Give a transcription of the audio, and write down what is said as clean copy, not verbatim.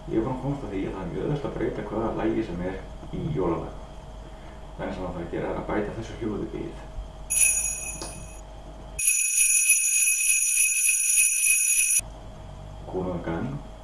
Ég er búinn að komast að því að það er mjög auðvelt að breyta hvaða lagi sem er í jólalag. Það sem það þarf að gera er að bæta þessu hljóði við. Góðan gang.